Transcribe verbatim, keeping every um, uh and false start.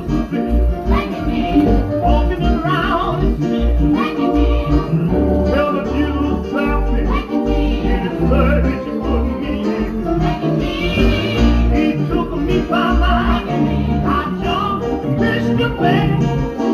Walking around the street, well, the beautiful family, in his luggage put me in. He took me by my, I jumped, Mister Bay.